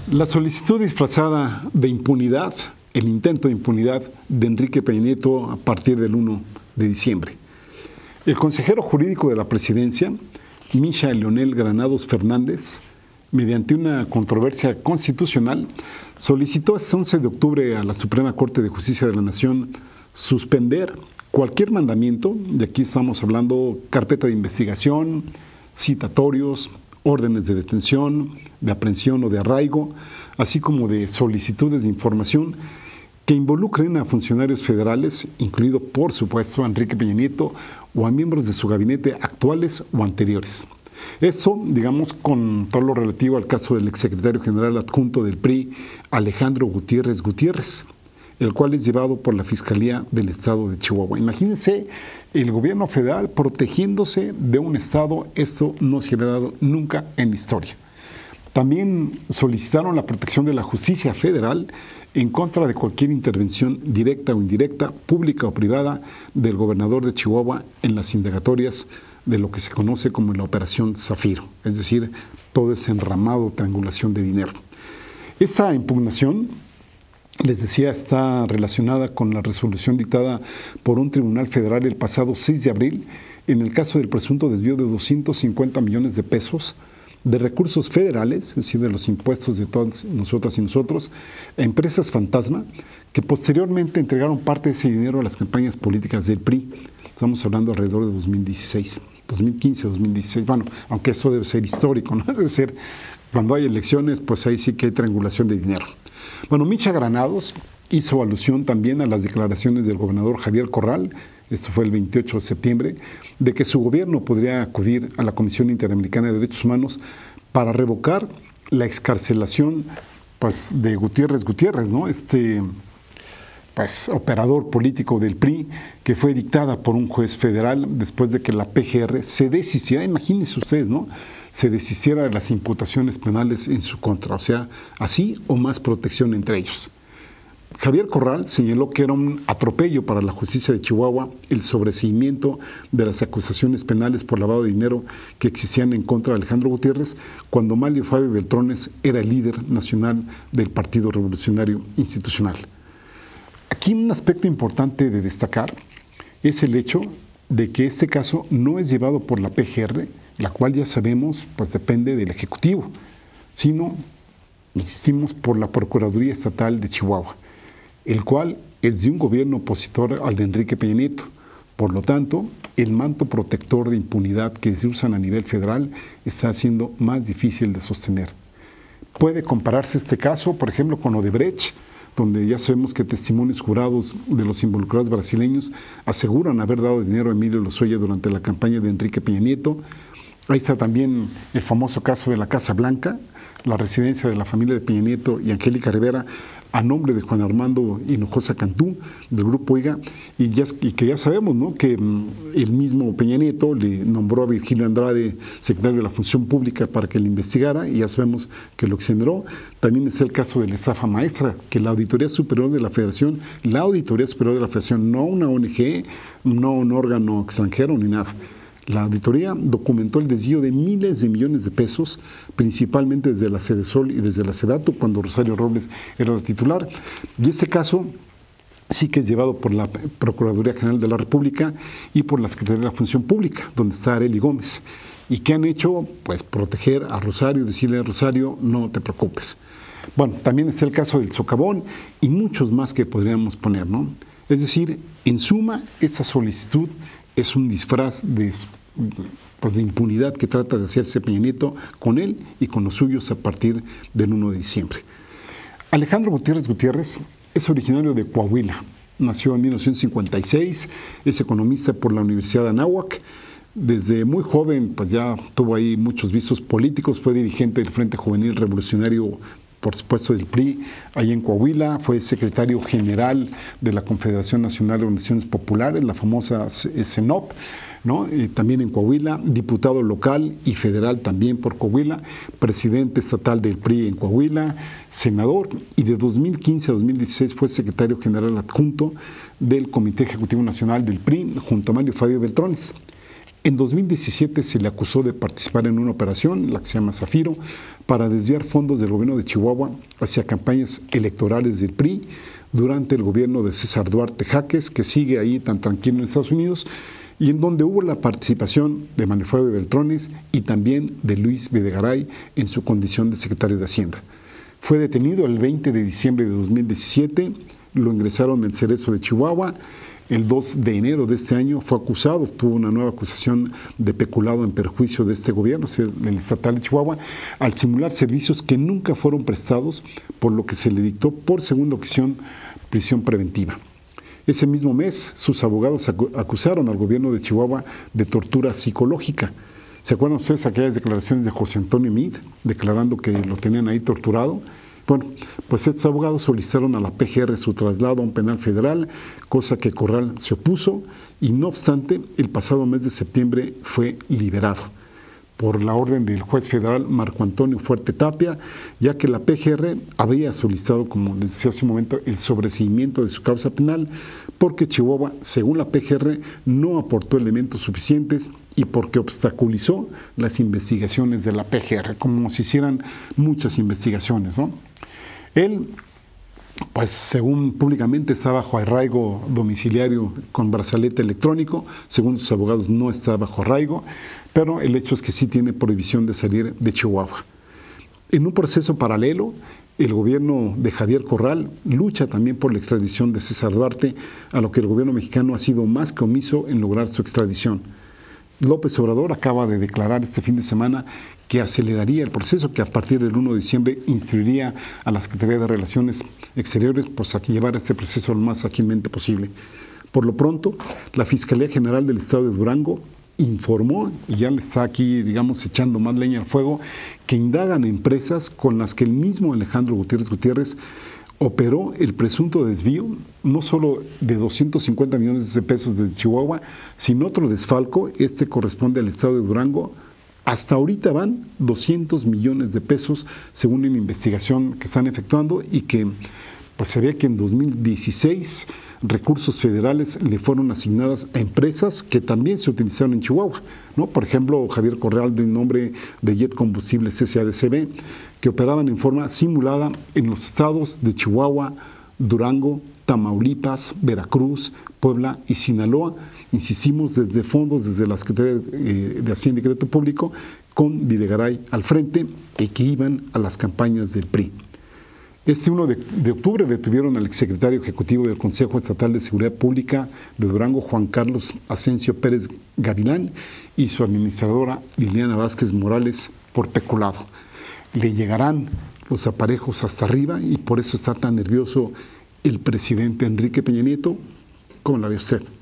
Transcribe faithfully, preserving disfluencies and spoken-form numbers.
La solicitud disfrazada de impunidad, el intento de impunidad de Enrique Peña Nieto a partir del primero de diciembre. El consejero jurídico de la presidencia, Misha Leonel Granados Fernández, mediante una controversia constitucional, solicitó este once de octubre a la Suprema Corte de Justicia de la Nación suspender cualquier mandamiento, de aquí estamos hablando carpeta de investigación, citatorios, órdenes de detención, de aprehensión o de arraigo, así como de solicitudes de información que involucren a funcionarios federales, incluido por supuesto a Enrique Peña Nieto o a miembros de su gabinete actuales o anteriores. Eso, digamos, con todo lo relativo al caso del exsecretario general adjunto del P R I, Alejandro Gutiérrez Gutiérrez, el cual es llevado por la Fiscalía del Estado de Chihuahua. Imagínense el gobierno federal protegiéndose de un estado, esto no se había dado nunca en la historia. También solicitaron la protección de la justicia federal en contra de cualquier intervención directa o indirecta, pública o privada, del gobernador de Chihuahua en las indagatorias de lo que se conoce como la Operación Zafiro, es decir, todo ese enramado, triangulación de dinero. Esta impugnación, les decía, está relacionada con la resolución dictada por un tribunal federal el pasado seis de abril en el caso del presunto desvío de doscientos cincuenta millones de pesos de recursos federales, es decir, de los impuestos de todas nosotras y nosotros, a empresas fantasma que posteriormente entregaron parte de ese dinero a las campañas políticas del P R I. Estamos hablando alrededor de dos mil dieciséis, dos mil quince, dos mil dieciséis. Bueno, aunque esto debe ser histórico, ¿no? Debe ser, cuando hay elecciones, pues ahí sí que hay triangulación de dinero. Bueno, Misha Granados hizo alusión también a las declaraciones del gobernador Javier Corral, esto fue el veintiocho de septiembre, de que su gobierno podría acudir a la Comisión Interamericana de Derechos Humanos para revocar la excarcelación, pues, de Gutiérrez Gutiérrez, ¿no? Este pues, operador político del P R I, que fue dictada por un juez federal después de que la P G R se desistiera, imagínense ustedes, ¿no?, se desistiera de las imputaciones penales en su contra, o sea, así o más protección entre ellos. Javier Corral señaló que era un atropello para la justicia de Chihuahua el sobreseimiento de las acusaciones penales por lavado de dinero que existían en contra de Alejandro Gutiérrez cuando Mario Fabio Beltrones era el líder nacional del Partido Revolucionario Institucional. Aquí un aspecto importante de destacar es el hecho de que este caso no es llevado por la P G R, la cual ya sabemos pues depende del Ejecutivo, sino, insistimos, por la Procuraduría Estatal de Chihuahua, el cual es de un gobierno opositor al de Enrique Peña Nieto. Por lo tanto, el manto protector de impunidad que se usa a nivel federal está siendo más difícil de sostener. Puede compararse este caso, por ejemplo, con Odebrecht, donde ya sabemos que testimonios jurados de los involucrados brasileños aseguran haber dado dinero a Emilio Lozoya durante la campaña de Enrique Peña Nieto. Ahí está también el famoso caso de la Casa Blanca, la residencia de la familia de Peña Nieto y Angélica Rivera, a nombre de Juan Armando Hinojosa Cantú, del Grupo Oiga, y, ya, y que ya sabemos, ¿no?, que mm, el mismo Peña Nieto le nombró a Virgilio Andrade secretario de la Función Pública para que le investigara, y ya sabemos que lo exoneró. También es el caso de la estafa maestra, que la Auditoría Superior de la Federación, la Auditoría Superior de la Federación, no una O N G, no un órgano extranjero ni nada. La auditoría documentó el desvío de miles de millones de pesos, principalmente desde la Sedesol y desde la Sedato, cuando Rosario Robles era la titular. Y este caso sí que es llevado por la Procuraduría General de la República y por la Secretaría de la Función Pública, donde está Arely Gómez. ¿Y qué han hecho? Pues proteger a Rosario, decirle a Rosario, no te preocupes. Bueno, también está el caso del socavón y muchos más que podríamos poner, ¿no? Es decir, en suma, esta solicitud es un disfraz de, pues, de impunidad que trata de hacerse Peña Nieto con él y con los suyos a partir del primero de diciembre. Alejandro Gutiérrez Gutiérrez es originario de Coahuila. Nació en mil novecientos cincuenta y seis, es economista por la Universidad de Anáhuac. Desde muy joven pues ya tuvo ahí muchos visos políticos, fue dirigente del Frente Juvenil Revolucionario, por supuesto del P R I, ahí en Coahuila, fue secretario general de la Confederación Nacional de Organizaciones Populares, la famosa C N O P, ¿no? Y también en Coahuila, diputado local y federal también por Coahuila, presidente estatal del P R I en Coahuila, senador, y de dos mil quince a dos mil dieciséis fue secretario general adjunto del Comité Ejecutivo Nacional del P R I, junto a Mario Fabio Beltrones. En dos mil diecisiete se le acusó de participar en una operación, la que se llama Zafiro, para desviar fondos del gobierno de Chihuahua hacia campañas electorales del P R I durante el gobierno de César Duarte Jaques, que sigue ahí tan tranquilo en Estados Unidos, y en donde hubo la participación de Manfredo Beltrones y también de Luis Videgaray en su condición de secretario de Hacienda. Fue detenido el veinte de diciembre de dos mil diecisiete, lo ingresaron en el Cerezo de Chihuahua. El dos de enero de este año fue acusado, tuvo una nueva acusación de peculado en perjuicio de este gobierno, o sea, del estatal de Chihuahua, al simular servicios que nunca fueron prestados, por lo que se le dictó por segunda ocasión prisión preventiva. Ese mismo mes, sus abogados acusaron al gobierno de Chihuahua de tortura psicológica. ¿Se acuerdan ustedes aquellas declaraciones de José Antonio Meade, declarando que lo tenían ahí torturado? Bueno, pues estos abogados solicitaron a la P G R su traslado a un penal federal, cosa que Corral se opuso, y no obstante, el pasado mes de septiembre fue liberado por la orden del juez federal Marco Antonio Fuerte Tapia, ya que la P G R había solicitado, como les decía hace un momento, el sobreseimiento de su causa penal, porque Chihuahua, según la P G R, no aportó elementos suficientes y porque obstaculizó las investigaciones de la P G R, como si hicieran muchas investigaciones, ¿no? Él, pues según públicamente, está bajo arraigo domiciliario con brazalete electrónico, según sus abogados no está bajo arraigo, pero el hecho es que sí tiene prohibición de salir de Chihuahua. En un proceso paralelo, el gobierno de Javier Corral lucha también por la extradición de César Duarte, a lo que el gobierno mexicano ha sido más que omiso en lograr su extradición. López Obrador acaba de declarar este fin de semana que aceleraría el proceso, que a partir del primero de diciembre instruiría a la Secretaría de Relaciones Exteriores pues, a llevar este proceso lo más ágilmente posible. Por lo pronto, la Fiscalía General del Estado de Durango informó, y ya le está aquí, digamos, echando más leña al fuego, que indagan empresas con las que el mismo Alejandro Gutiérrez Gutiérrez operó el presunto desvío, no solo de doscientos cincuenta millones de pesos de Chihuahua, sino otro desfalco, este corresponde al estado de Durango. Hasta ahorita van doscientos millones de pesos, según una investigación que están efectuando, y que pues se ve que en dos mil dieciséis recursos federales le fueron asignados a empresas que también se utilizaron en Chihuahua, ¿no? Por ejemplo, Javier Corral, de nombre de Jet Combustibles S A D C B, que operaban en forma simulada en los estados de Chihuahua, Durango, Tamaulipas, Veracruz, Puebla y Sinaloa. Insistimos, desde fondos, desde la Secretaría de Hacienda y Crédito Público, con Videgaray al frente, y que iban a las campañas del P R I. Este primero de octubre detuvieron al exsecretario ejecutivo del Consejo Estatal de Seguridad Pública de Durango, Juan Carlos Asensio Pérez Gavilán, y su administradora Liliana Vázquez Morales, por peculado. Le llegarán los aparejos hasta arriba y por eso está tan nervioso el presidente Enrique Peña Nieto. ¿Cómo la ve usted?